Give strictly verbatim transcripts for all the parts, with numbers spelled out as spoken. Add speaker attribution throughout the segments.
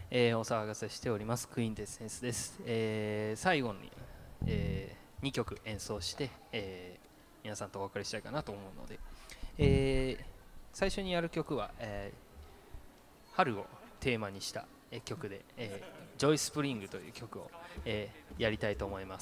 Speaker 1: えーお騒がせしておりますクインテッセンスです。えー最後に、えーにきょく演奏して、えー皆さんとお別れしたいかなと思うので、えー最初にやる曲は、えー春をテーマにしたえー曲で、えー、ジョイスプリングという曲を、えーやりたいと思います。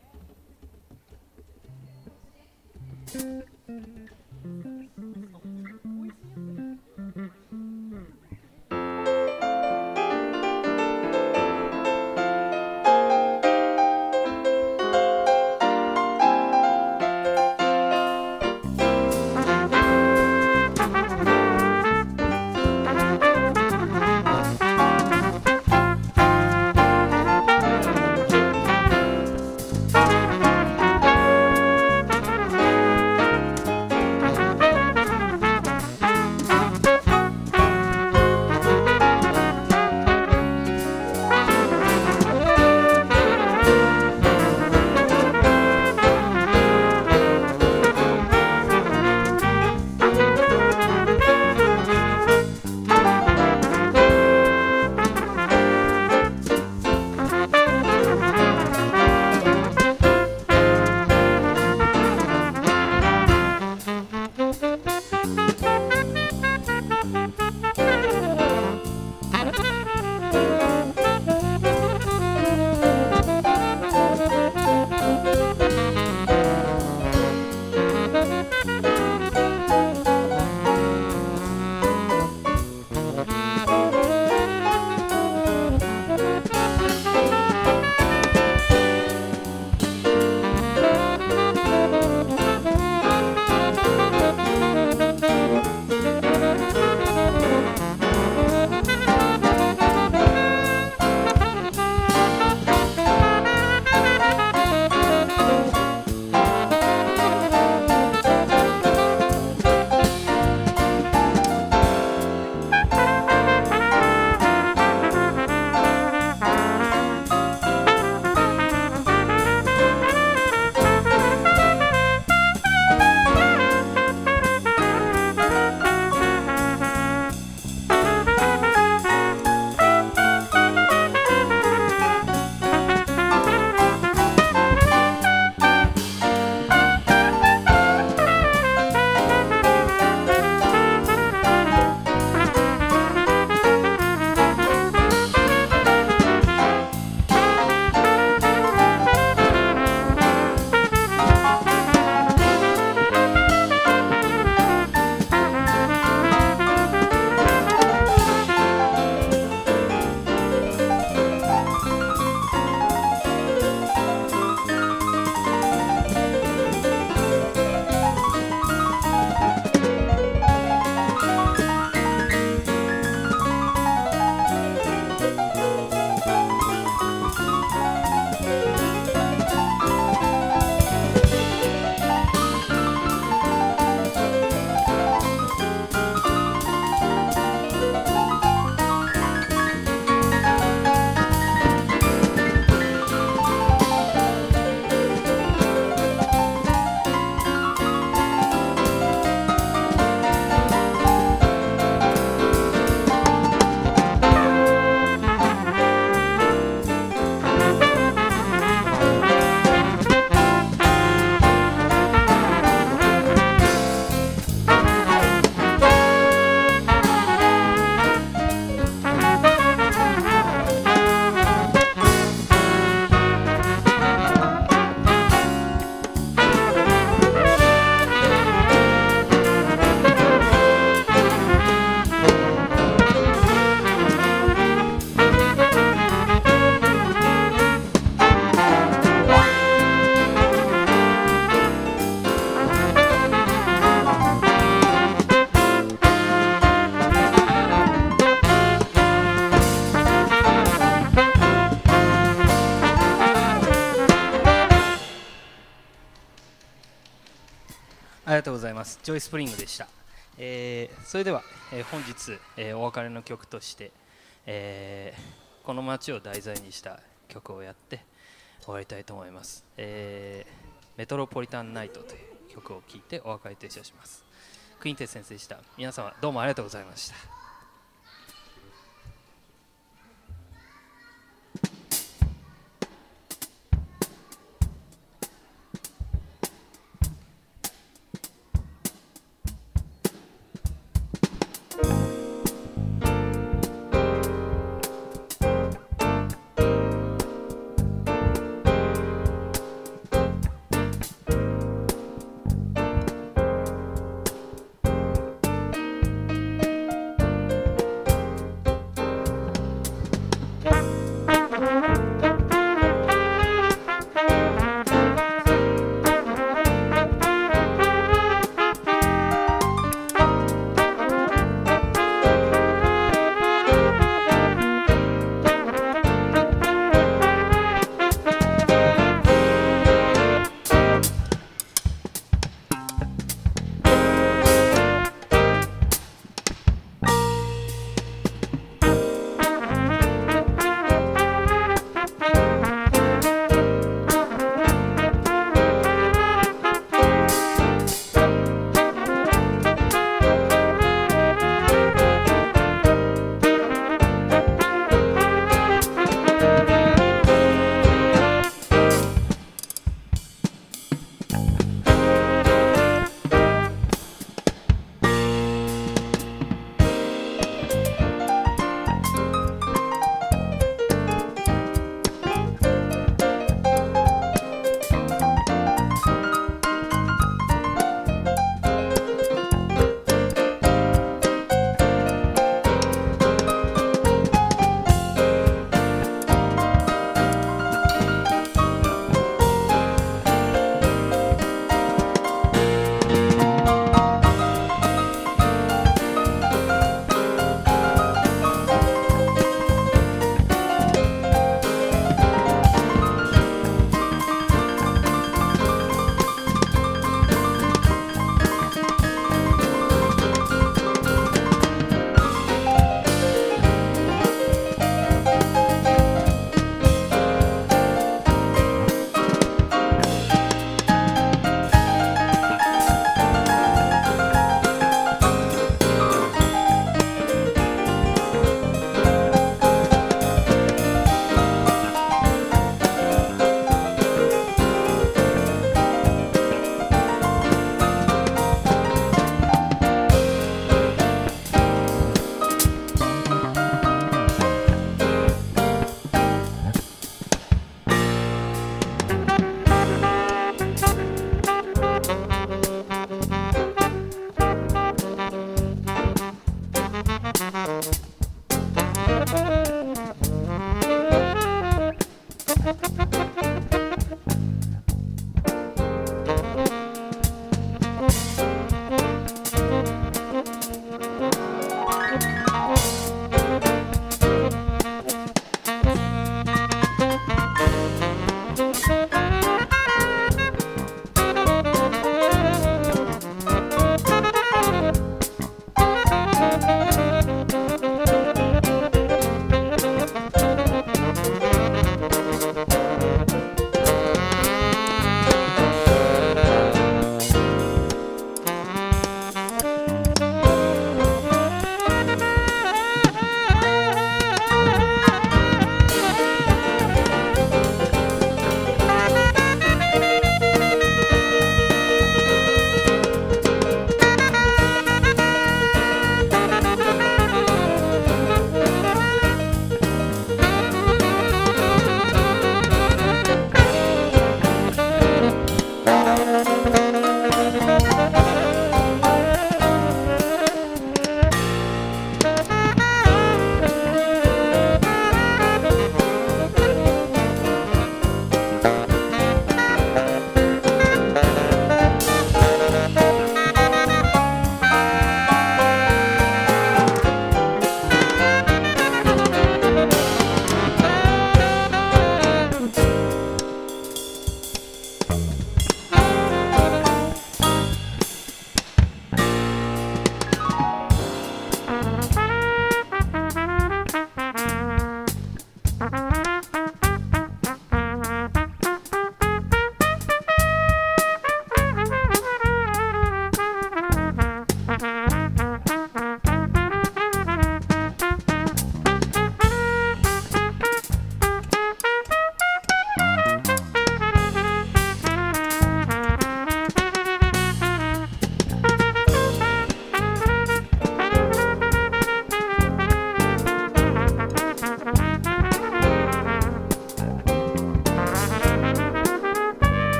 Speaker 1: ありがとうございます。ジョイスプリングでした。えーそれでは、えー本日、えーお別れの曲として、えーこの街を題材にした曲をやって終わりたいと思います。えーメトロポリタンナイトという曲を聴いてお別れといたします。クインテッセンスでした。皆様どうもありがとうございました。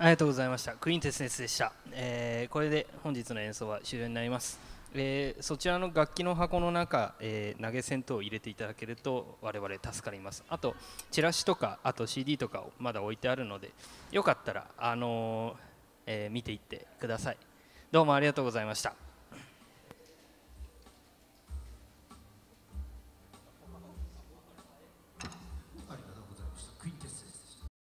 Speaker 1: ありがとうございました。クインテスセンスでした。えーこれで本日の演奏は終了になります。えーそちらの楽器の箱の中、えー投げ銭等を入れていただけると我々助かります。あとチラシとかあと シーディー とかをまだ置いてあるので、よかったら、あのーえー見ていってください。どうもありがとうございました。